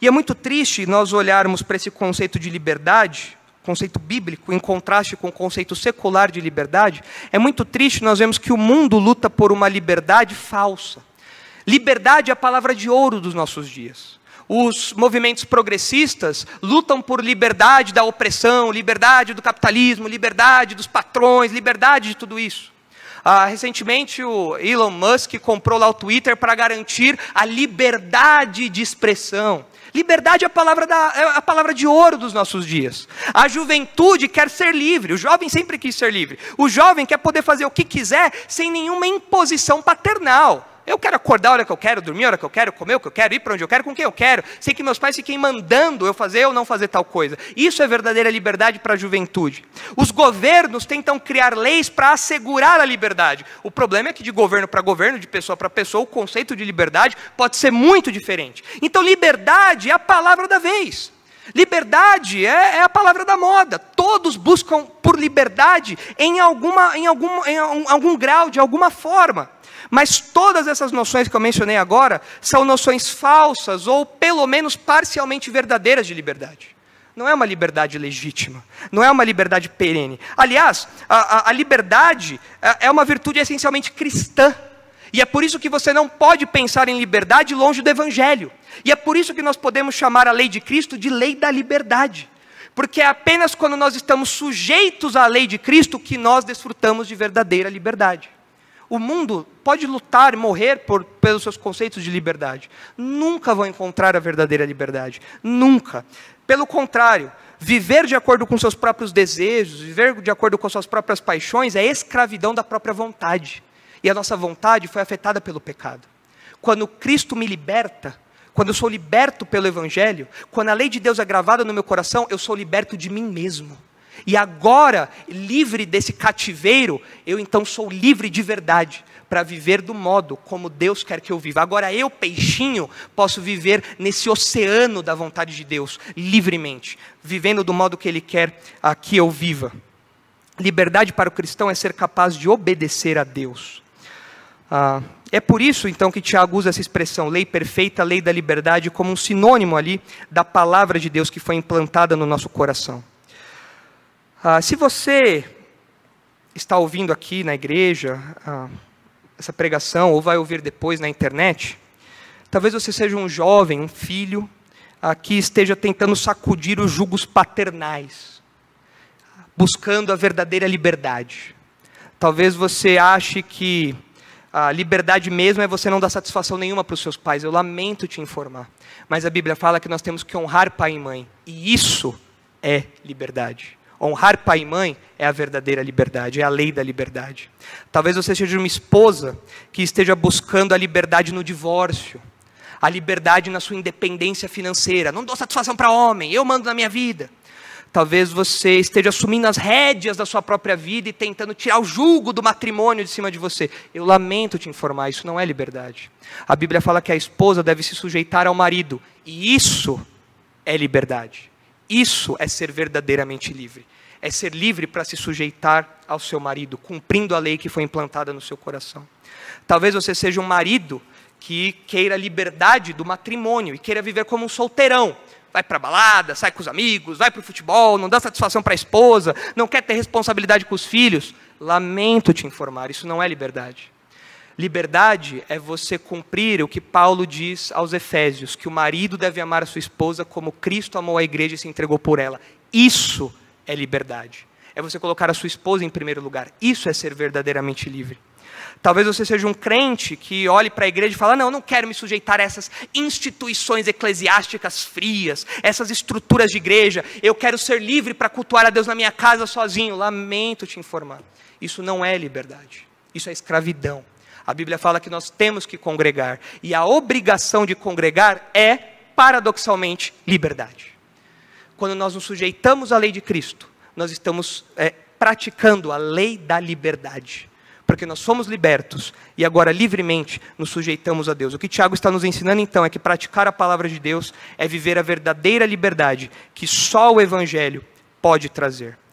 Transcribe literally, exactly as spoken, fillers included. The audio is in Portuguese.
E é muito triste nós olharmos para esse conceito de liberdade, conceito bíblico, em contraste com o conceito secular de liberdade. É muito triste nós vemos que o mundo luta por uma liberdade falsa. Liberdade é a palavra de ouro dos nossos dias. Os movimentos progressistas lutam por liberdade da opressão, liberdade do capitalismo, liberdade dos patrões, liberdade de tudo isso. Ah, recentemente o Elon Musk comprou lá o Twitter para garantir a liberdade de expressão. Liberdade é a, palavra da, é a palavra de ouro dos nossos dias. A juventude quer ser livre, o jovem sempre quis ser livre. O jovem quer poder fazer o que quiser sem nenhuma imposição paternal. Eu quero acordar a hora que eu quero, dormir a hora que eu quero, comer o que eu quero, ir para onde eu quero, com quem eu quero. Sem que meus pais fiquem mandando eu fazer ou não fazer tal coisa. Isso é verdadeira liberdade para a juventude. Os governos tentam criar leis para assegurar a liberdade. O problema é que de governo para governo, de pessoa para pessoa, o conceito de liberdade pode ser muito diferente. Então liberdade é a palavra da vez. Liberdade é, é a palavra da moda. Todos buscam por liberdade em, alguma, em, algum, em algum grau, de alguma forma. Mas todas essas noções que eu mencionei agora são noções falsas ou pelo menos parcialmente verdadeiras de liberdade. Não é uma liberdade legítima, não é uma liberdade perene. Aliás, a, a, a liberdade é uma virtude essencialmente cristã. E é por isso que você não pode pensar em liberdade longe do Evangelho. E é por isso que nós podemos chamar a lei de Cristo de lei da liberdade. Porque é apenas quando nós estamos sujeitos à lei de Cristo que nós desfrutamos de verdadeira liberdade. O mundo pode lutar e morrer por, pelos seus conceitos de liberdade. Nunca vão encontrar a verdadeira liberdade. Nunca. Pelo contrário, viver de acordo com seus próprios desejos, viver de acordo com suas próprias paixões é escravidão da própria vontade. E a nossa vontade foi afetada pelo pecado. Quando Cristo me liberta, quando eu sou liberto pelo Evangelho, quando a lei de Deus é gravada no meu coração, eu sou liberto de mim mesmo. E agora, livre desse cativeiro, eu então sou livre de verdade, para viver do modo como Deus quer que eu viva. Agora eu, peixinho, posso viver nesse oceano da vontade de Deus, livremente, vivendo do modo que Ele quer uh, que eu viva. Liberdade para o cristão é ser capaz de obedecer a Deus. Uh, é por isso, então, que Tiago usa essa expressão, lei perfeita, lei da liberdade, como um sinônimo ali da palavra de Deus que foi implantada no nosso coração. Uh, se você está ouvindo aqui na igreja uh, essa pregação, ou vai ouvir depois na internet, talvez você seja um jovem, um filho, uh, que esteja tentando sacudir os jugos paternais, buscando a verdadeira liberdade. Talvez você ache que a liberdade mesmo é você não dar satisfação nenhuma para os seus pais. Eu lamento te informar, mas a Bíblia fala que nós temos que honrar pai e mãe, e isso é liberdade. Honrar pai e mãe é a verdadeira liberdade, é a lei da liberdade. Talvez você seja uma esposa que esteja buscando a liberdade no divórcio, a liberdade na sua independência financeira. Não dou satisfação para homem, eu mando na minha vida. Talvez você esteja assumindo as rédeas da sua própria vida e tentando tirar o jugo do matrimônio de cima de você. Eu lamento te informar, isso não é liberdade. A Bíblia fala que a esposa deve se sujeitar ao marido, e isso é liberdade. Isso é ser verdadeiramente livre. É ser livre para se sujeitar ao seu marido, cumprindo a lei que foi implantada no seu coração. Talvez você seja um marido que queira a liberdade do matrimônio e queira viver como um solteirão. Vai para a balada, sai com os amigos, vai para o futebol, não dá satisfação para a esposa, não quer ter responsabilidade com os filhos. Lamento te informar, isso não é liberdade. Liberdade é você cumprir o que Paulo diz aos Efésios, que o marido deve amar a sua esposa como Cristo amou a igreja e se entregou por ela. Isso é liberdade. É você colocar a sua esposa em primeiro lugar. Isso é ser verdadeiramente livre. Talvez você seja um crente que olhe para a igreja e fala, não, eu não quero me sujeitar a essas instituições eclesiásticas frias, essas estruturas de igreja, eu quero ser livre para cultuar a Deus na minha casa sozinho. Lamento te informar, isso não é liberdade, isso é escravidão. A Bíblia fala que nós temos que congregar, e a obrigação de congregar é, paradoxalmente, liberdade. Quando nós nos sujeitamos à lei de Cristo, nós estamos é, praticando a lei da liberdade. Porque nós somos libertos e agora livremente nos sujeitamos a Deus. O que Tiago está nos ensinando então é que praticar a palavra de Deus é viver a verdadeira liberdade que só o Evangelho pode trazer.